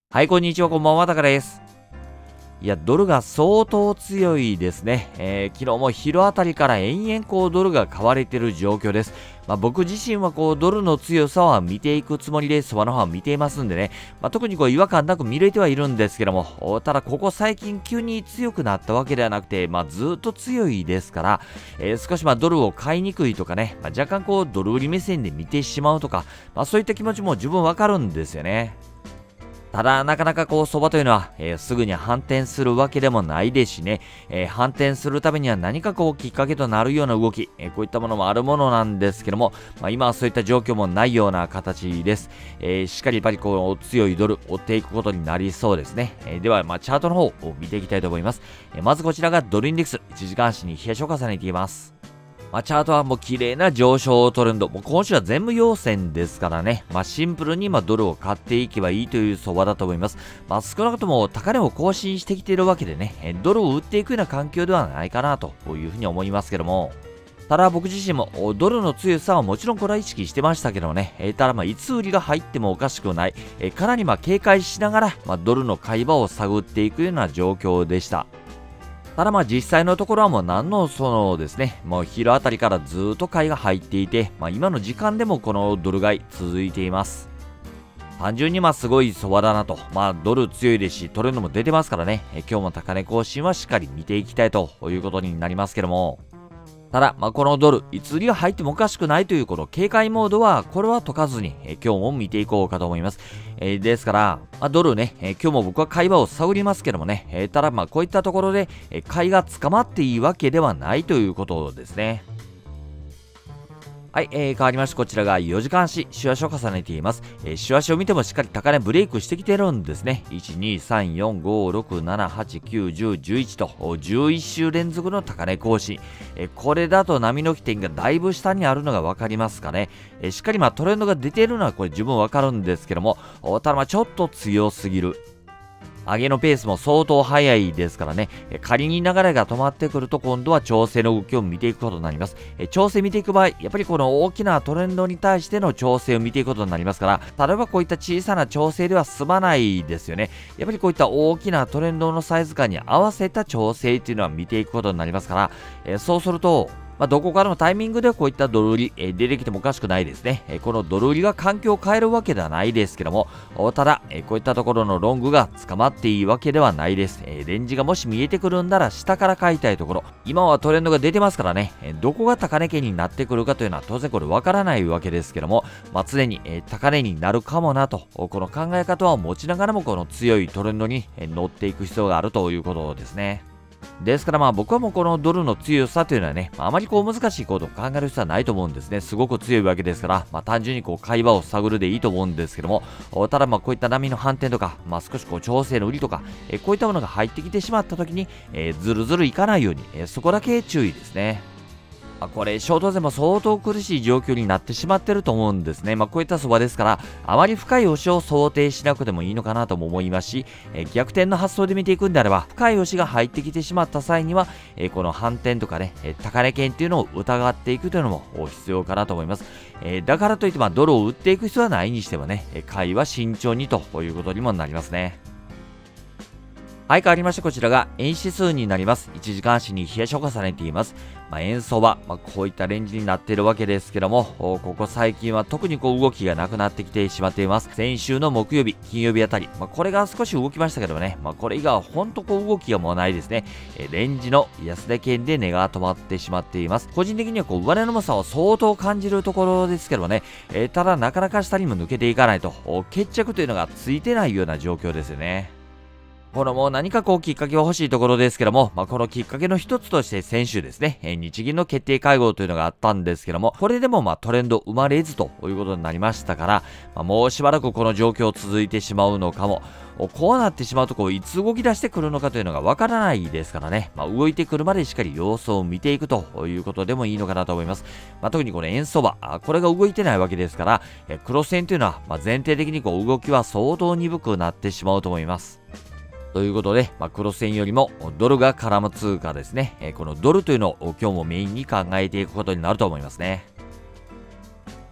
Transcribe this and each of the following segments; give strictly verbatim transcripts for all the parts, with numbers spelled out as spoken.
はい、こんにちは、こんばんは、タカです。いや、ドルが相当強いですね。えー、昨日も昼あたりから延々こうドルが買われている状況です。まあ、僕自身はこうドルの強さは見ていくつもりで、相場の方は見ていますんでね。まあ、特にこう違和感なく見れてはいるんですけども、ただここ最近急に強くなったわけではなくて、まあ、ずっと強いですから、えー、少しまあドルを買いにくいとかね、まあ、若干こうドル売り目線で見てしまうとか、まあ、そういった気持ちも十分わかるんですよね。ただ、なかなかこう、相場というのは、えー、すぐに反転するわけでもないですしね、えー、反転するためには何かこう、きっかけとなるような動き、えー、こういったものもあるものなんですけども、まあ、今はそういった状況もないような形です。えー、しっかりやっぱりこう、強いドル、追っていくことになりそうですね。えー、では、まあ、チャートの方を見ていきたいと思います。えー、まずこちらがドルインデックス、いちじかん足に冷やしを重ねています。まあ、チャートはもう綺麗な上昇トレンド。もう今週は全部陽線ですからね。まあ、シンプルにまあドルを買っていけばいいという相場だと思います。まあ、少なくとも高値を更新してきているわけでね、ドルを売っていくような環境ではないかなというふうに思いますけども。ただ僕自身もドルの強さはもちろんこれは意識してましたけどね。えー、ただまあいつ売りが入ってもおかしくない。えー、かなりまあ警戒しながら、まあ、ドルの買い場を探っていくような状況でした。ただまあ実際のところはもう何のそのですね、もう昼あたりからずっと買いが入っていて、まあ今の時間でもこのドル買い続いています。単純にまあすごい相場だなと。まあドル強いですし、トレンドも出てますからね、え今日も高値更新はしっかり見ていきたいということになりますけども。ただ、まあ、このドル、いつ売りが入ってもおかしくないというこの警戒モードは、これは解かずに、えー、今日も見ていこうかと思います。えー、ですから、まあ、ドルね、えー、今日も僕は買い場を探りますけどもね、えー、ただ、まあ、こういったところで、えー、買いが捕まっていいわけではないということですね。はい、えー、変わりましてこちらがよじかん足、週足を重ねています。えー、週足を見てもしっかり高値ブレイクしてきてるんですね。いち、に、さん、よん、ご、ろく、なな、はち、きゅう、じゅう、じゅういちとじゅういち週連続の高値更新。えー、これだと波の起点がだいぶ下にあるのがわかりますかね。えー、しっかりまあトレンドが出ているのはこれ十分わかるんですけども、ただまあちょっと強すぎる。上げのペースも相当速いですからね、仮に流れが止まってくると今度は調整の動きを見ていくことになります。調整見ていく場合、やっぱりこの大きなトレンドに対しての調整を見ていくことになりますから、例えばこういった小さな調整では済まないですよね。やっぱりこういった大きなトレンドのサイズ感に合わせた調整っていうのは見ていくことになりますから、そうすると、まあ、どこからのタイミングでこういったドル売り、えー、出てきてもおかしくないですね。えー、このドル売りが環境を変えるわけではないですけども、ただ、えー、こういったところのロングが捕まっていいわけではないです。えー、レンジがもし見えてくるんなら下から買いたいところ。今はトレンドが出てますからね、えー、どこが高値圏になってくるかというのは当然これわからないわけですけども、まあ、常に、えー、高値になるかもなと、この考え方を持ちながらもこの強いトレンドに、えー、乗っていく必要があるということですね。ですからまあ僕はもうこのドルの強さというのはね、あまりこう難しいことを考える必要はないと思うんですね。すごく強いわけですから、まあ単純にこう買い場を探るでいいと思うんですけども、ただまあこういった波の反転とか、まあ少しこう調整の売りとか、えこういったものが入ってきてしまった時に、えー、ずるずるいかないように、えー、そこだけ注意ですね。まあ、これ、ショート勢も相当苦しい状況になってしまってると思うんですね。まあ、こういった相場ですから、あまり深い押しを想定しなくてもいいのかなとも思いますし、えー、逆転の発想で見ていくんであれば、深い押しが入ってきてしまった際には、えー、この反転とかね、えー、高値圏っていうのを疑っていくというのも必要かなと思います。えー、だからといって、まあ、ドルを売っていく必要はないにしてもね、買いは慎重にということにもなりますね。はい、変わりまして、こちらが円指数になります。いちじかん足に冷やしを重ねています。まあ、円相場、まあ、こういったレンジになっているわけですけども、ここ最近は特にこう動きがなくなってきてしまっています。先週の木曜日、金曜日あたり、まあ、これが少し動きましたけどね、まあ、これ以外は本当こう動きがもうないですね。えレンジの安値圏で値が止まってしまっています。個人的にはこう上値の重さを相当感じるところですけどね、えー、ただなかなか下にも抜けていかないと、決着というのがついてないような状況ですよね。このもう何かこうきっかけは欲しいところですけども、まあ、このきっかけの一つとして先週ですね、えー、日銀の決定会合というのがあったんですけども、これでもまあトレンド生まれずということになりましたから、まあ、もうしばらくこの状況続いてしまうのかも。こうなってしまうとこういつ動き出してくるのかというのがわからないですからね、まあ、動いてくるまでしっかり様子を見ていくということでもいいのかなと思います。まあ、特にこの円相場、これが動いてないわけですから、クロス円というのはまあ前提的にこう動きは相当鈍くなってしまうと思います。ということで、まあ、クロス円よりもドルが絡む通貨ですね。えー、このドルというのを今日もメインに考えていくことになると思いますね。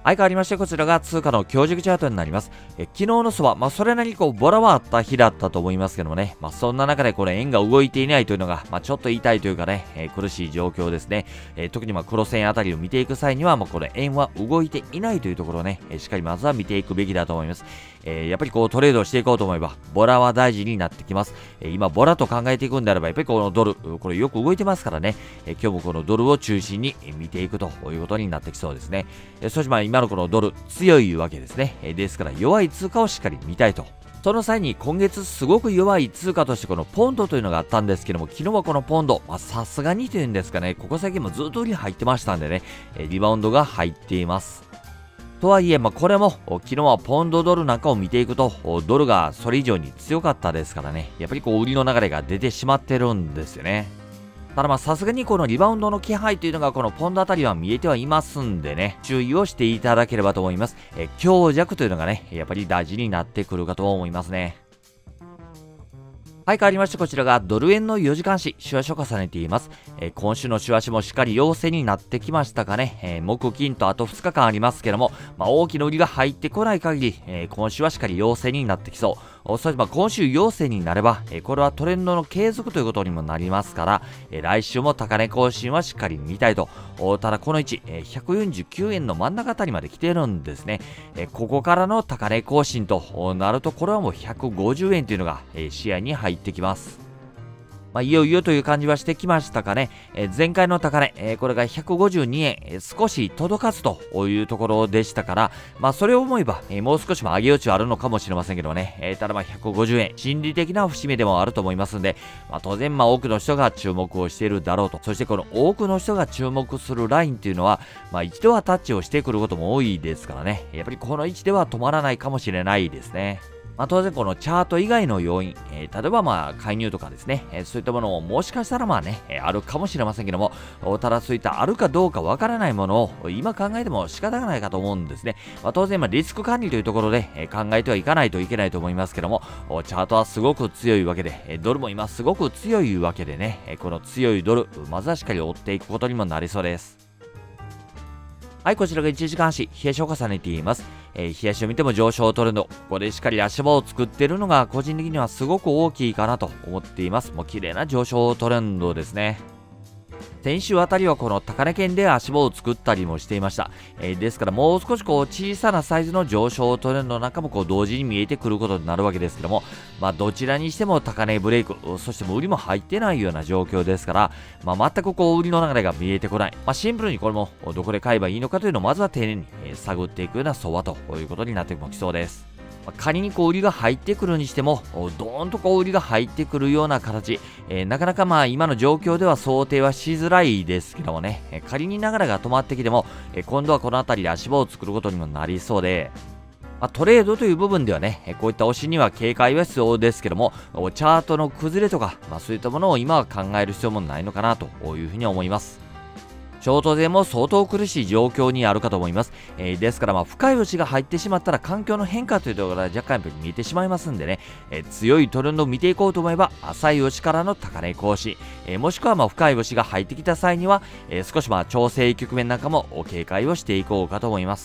相変わりましてこちらが通貨の強軸チャートになります。え昨日の相場、まあそれなりにこうボラはあった日だったと思いますけどもね、まあそんな中でこれ円が動いていないというのが、まあちょっと痛いというかね、えー、苦しい状況ですね。えー、特にまあ黒線あたりを見ていく際には、まあこれ円は動いていないというところをね、えー、しっかりまずは見ていくべきだと思います。えー、やっぱりこうトレードをしていこうと思えば、ボラは大事になってきます。えー、今ボラと考えていくんであれば、やっぱりこのドル、これよく動いてますからね、えー、今日もこのドルを中心に見ていくということになってきそうですね。えー、そしてまあ今のこのドル、強いわけですね。えー、ですから弱い通貨をしっかり見たいと。その際に今月すごく弱い通貨としてこのポンドというのがあったんですけども、昨日はこのポンド、さすがにというんですかね、ここ最近もずっと売り入ってましたんでね、えー、リバウンドが入っています。とはいえ、まあ、これも昨日はポンドドルなんかを見ていくと、ドルがそれ以上に強かったですからね、やっぱりこう売りの流れが出てしまってるんですよね。ただまあさすがにこのリバウンドの気配というのがこのポンドあたりは見えてはいますんでね、注意をしていただければと思います。え強弱というのがね、やっぱり大事になってくるかと思いますね。はい、変わりましてこちらがドル円のよじかん足、週足を重ねています。えー、今週の週足もしっかり陽性になってきましたかね。えー、木金とあとふつかかんありますけども、まあ、大きな売りが入ってこない限り、えー、今週はしっかり陽性になってきそう。そしてまあ今週陽性になれば、えー、これはトレンドの継続ということにもなりますから、えー、来週も高値更新はしっかり見たいと。ただこの位置、えー、ひゃくよんじゅうきゅうえんの真ん中あたりまで来てるんですね。えー、ここからの高値更新となると、これはもうひゃくごじゅうえんというのが、えー、視野に入ってきます。まあ、いよいよという感じはしてきましたかね。えー、前回の高値、えー、これがひゃくごじゅうにえん、えー、少し届かずというところでしたから、まあ、それを思えば、えー、もう少しも上げ余地はあるのかもしれませんけどね。えー、ただまあひゃくごじゅうえん、心理的な節目でもあると思いますんで、まあ、当然まあ多くの人が注目をしているだろうと。そしてこの多くの人が注目するラインっていうのは、まあ、一度はタッチをしてくることも多いですからね。やっぱりこの位置では止まらないかもしれないですね。まあ、当然このチャート以外の要因、えー、例えばまあ介入とかですね、えー、そういったものももしかしたらまあね、えー、あるかもしれませんけども、ただそういったあるかどうかわからないものを今考えても仕方がないかと思うんですね。まあ、当然まあリスク管理というところで、えー、考えてはいかないといけないと思いますけども、チャートはすごく強いわけで、えー、ドルも今すごく強いわけでね、えー、この強いドル、まずはしっかり追っていくことにもなりそうです。はい、こちらがいちじかん足、冷やしを重ねています。えー、冷やしを見ても上昇トレンド。ここでしっかり足場を作っているのが個人的にはすごく大きいかなと思っています。もう綺麗な上昇トレンドですね。先週あたりはこの高値圏で足場を作ったりもしていました。えー、ですからもう少しこう小さなサイズの上昇トレンドなんかもこう同時に見えてくることになるわけですけども、まあどちらにしても高値ブレイク、そしてもう売りも入ってないような状況ですから、まあ全くこう売りの流れが見えてこない。まあシンプルにこれもどこで買えばいいのかというのをまずは丁寧に探っていくような相場ということになってきそうです。仮にこう売りが入ってくるにしても、ドーンとこう売りが入ってくるような形、えー、なかなかまあ今の状況では想定はしづらいですけどもね、えー、仮に流れが止まってきても、えー、今度はこの辺りで足場を作ることにもなりそうで、まあ、トレードという部分ではね、えー、こういった押しには警戒は必要ですけども、チャートの崩れとか、まあ、そういったものを今は考える必要もないのかなというふうに思います。ショート勢も相当苦しい状況にあるかと思います。えー、ですから、まあ、深い押しが入ってしまったら環境の変化というところが若干やっぱり見えてしまいますんでね、えー、強いトレンドを見ていこうと思えば、浅い押しからの高値更新、えー、もしくはまあ深い押しが入ってきた際には、えー、少しまあ調整局面なんかも警戒をしていこうかと思います。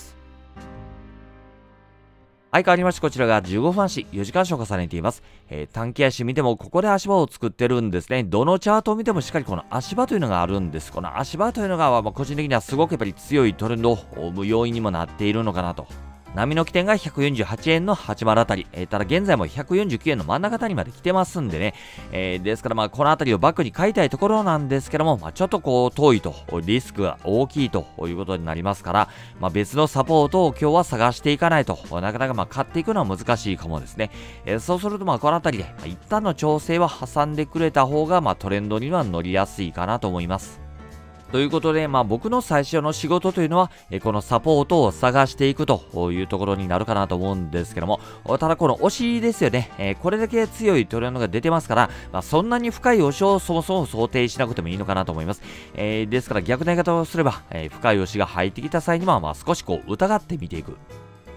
はい、変わりまして、こちらがじゅうごふん足、よじかん足を重ねています。えー、短期足見ても、ここで足場を作ってるんですね。どのチャートを見てもしっかりこの足場というのがあるんです。この足場というのが、まあ、個人的にはすごくやっぱり強いトレンドを生む要因にもなっているのかなと。波の起点がひゃくよんじゅうはちえんのはちじゅうあたり、えー、ただ現在もひゃくよんじゅうきゅうえんの真ん中あたりまで来てますんでね、えー、ですからまあこのあたりをバックに買いたいところなんですけども、まあ、ちょっとこう遠いと、リスクが大きいということになりますから、まあ、別のサポートを今日は探していかないと、なかなかまあ買っていくのは難しいかもですね。えー、そうするとまあこのあたりで、まあ、一旦の調整は挟んでくれた方がまあトレンドには乗りやすいかなと思います。ということで、まあ僕の最初の仕事というのは、えこのサポートを探していくというところになるかなと思うんですけども、ただこの押しですよね、えー、これだけ強いトレンドが出てますから、まあ、そんなに深い押しをそもそも想定しなくてもいいのかなと思います。えー、ですから逆の言い方をすれば、えー、深い押しが入ってきた際には、まあ少しこう疑ってみていく。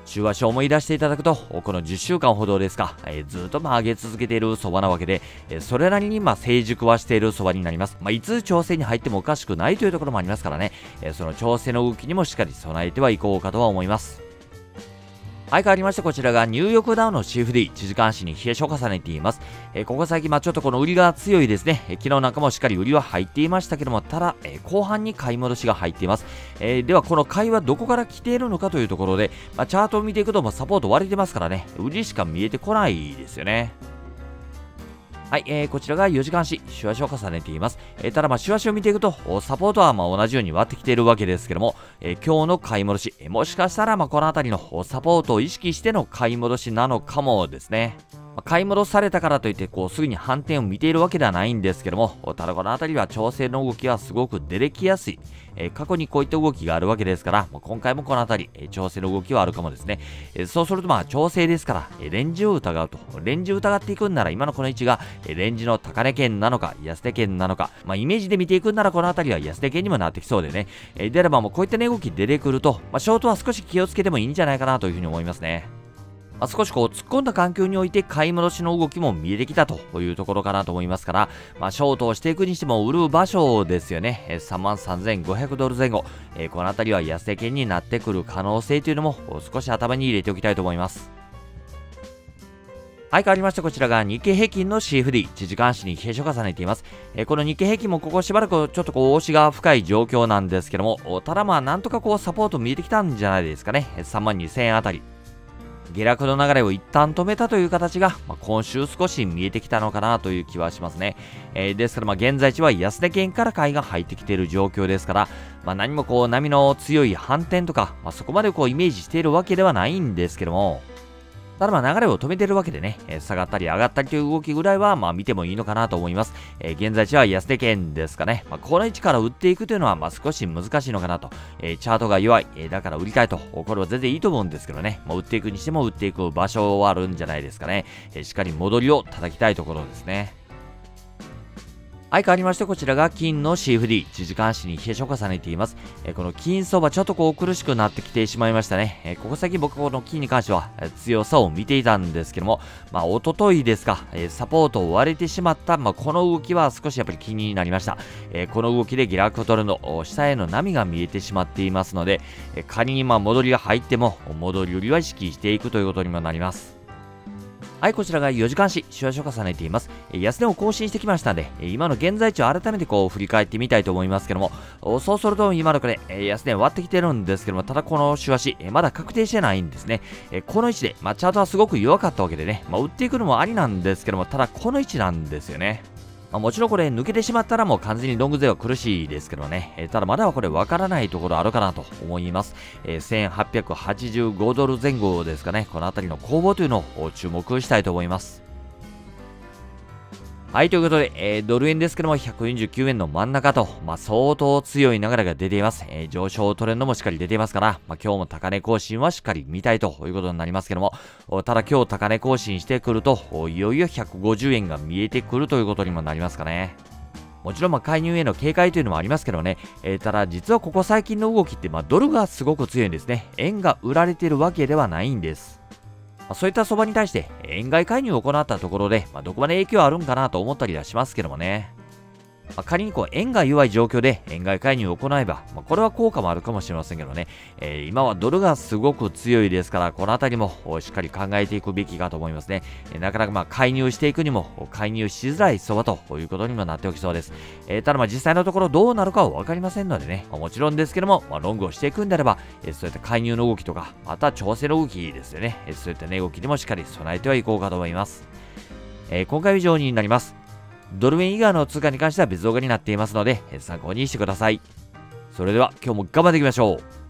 週足を思い出していただくと、このじゅっしゅうかんほどですか、えー、ずっとまあ上げ続けている相場なわけで、えー、それなりにまあ成熟はしている相場になります。まあ、いつ調整に入ってもおかしくないというところもありますからね、えー、その調整の動きにもしっかり備えてはいこうかとは思います。はい、変わりましてこちらがニューヨークダウの シーエフディー、いちじかん足に冷え性を重ねています。えー、ここ最近、まあちょっとこの売りが強いですね。えー、昨日なんかもしっかり売りは入っていましたけども、ただ、えー、後半に買い戻しが入っています。えー、では、この買いはどこから来ているのかというところで、まあ、チャートを見ていくと、もサポート割れてますからね、売りしか見えてこないですよね。はい、えー、こちらがよじかん足、週足を重ねています。えー、ただ、まあ、週足を見ていくと、サポートはまあ同じように割ってきているわけですけども、えー、今日の買い戻し、えー、もしかしたら、まあ、この辺りのサポートを意識しての買い戻しなのかもですね。まあ、買い戻されたからといって、こう、すぐに反転を見ているわけではないんですけども、ただこの辺りは調整の動きはすごく出てきやすい。えー、過去にこういった動きがあるわけですから、まあ、今回もこの辺り、えー、調整の動きはあるかもですね。えー、そうするとまあ調整ですから、えー、レンジを疑うと。レンジを疑っていくんなら、今のこの位置が、えー、レンジの高値圏なのか、安値圏なのか、まあ、イメージで見ていくんなら、この辺りは安値圏にもなってきそうでね。えー、であればもうこういった値動き出てくると、まあ、ショートは少し気をつけてもいいんじゃないかなというふうに思いますね。まあ、少しこう突っ込んだ環境において買い戻しの動きも見えてきたというところかなと思いますから、まあ、ショートをしていくにしても売る場所ですよね。さんまんさんぜんごひゃくドル前後、えー、この辺りは安値圏になってくる可能性というのも少し頭に入れておきたいと思います。はい、変わりましてこちらが日経平均の シーエフディー、いちじかん足に冷え性を重ねています。えー、この日経平均もここしばらくちょっとこう、押しが深い状況なんですけども、ただまあなんとかこうサポート見えてきたんじゃないですかね。さんまんにせんえんあたり。下落の流れを一旦止めたという形が、まあ、今週少し見えてきたのかなという気はしますね。えー、ですから、まあ、現在地は安値圏から買いが入ってきている状況ですから、まあ、何もこう波の強い反転とか、まあ、そこまでこうイメージしているわけではないんですけども、ただまあ流れを止めてるわけでね、えー、下がったり上がったりという動きぐらいはまあ見てもいいのかなと思います。えー、現在地は安値圏ですかね。まあ、この位置から売っていくというのはまあ少し難しいのかなと。えー、チャートが弱い、えー、だから売りたいと。これは全然いいと思うんですけどね。まあ、売っていくにしても売っていく場所はあるんじゃないですかね。えー、しっかり戻りを叩きたいところですね。はい、変わりましてこちらが金の シーエフディー、いちじかん足に冷え性を重ねています。えー、この金相場ちょっとこう苦しくなってきてしまいましたね。えー、ここ最近僕この金に関しては、えー、強さを見ていたんですけども、まあ一昨日ですか、えー、サポートを割れてしまった、まあこの動きは少しやっぱり気になりました。えー、この動きで下落トレンド、下への波が見えてしまっていますので、えー、仮にまあ戻りが入っても、戻りよりは意識していくということにもなります。はい、こちらがよじかん足、週足を重ねています。安値を更新してきましたので、今の現在地を改めてこう振り返ってみたいと思いますけども、そうすると今のこれ、安値割ってきてるんですけども、ただこの週足、まだ確定してないんですね。この位置で、まあ、チャートはすごく弱かったわけでね、まあ、売っていくのもありなんですけども、ただこの位置なんですよね。まあ、もちろんこれ抜けてしまったらもう完全にロング勢は苦しいですけどね。えー、ただまだはこれ分からないところあるかなと思います。えー、せんはっぴゃくはちじゅうごドル前後ですかね。この辺りの攻防というのを注目したいと思います。はい、ということで、えー、ドル円ですけども、ひゃくよんじゅうきゅうえんの真ん中と、まあ、相当強い流れが出ています。えー、上昇トレンドもしっかり出ていますから、まあ、今日も高値更新はしっかり見たいということになりますけども、ただ今日高値更新してくると、いよいよひゃくごじゅうえんが見えてくるということにもなりますかね。もちろんまあ介入への警戒というのもありますけどね、えー、ただ実はここ最近の動きってまあドルがすごく強いんですね。円が売られているわけではないんです。まあ、そういった相場に対して円買い介入を行ったところで、まあ、どこまで影響あるんかなと思ったりはしますけどもね。まあ、仮にこう円が弱い状況で円買い介入を行えば、まあ、これは効果もあるかもしれませんけどね、えー、今はドルがすごく強いですから、このあたりもしっかり考えていくべきかと思いますね。えー、なかなかまあ介入していくにも介入しづらい相場ということにもなっておきそうです。えー、ただまあ実際のところどうなるかは分かりませんのでね、まあ、もちろんですけども、まあ、ロングをしていくんであれば、えー、そういった介入の動きとか、また調整の動きですよね、えー、そういった値動きにもしっかり備えてはいこうかと思います。えー、今回は以上になります。ドル円以外の通貨に関しては別動画になっていますので、参考にしてください。それでは今日も頑張っていきましょう。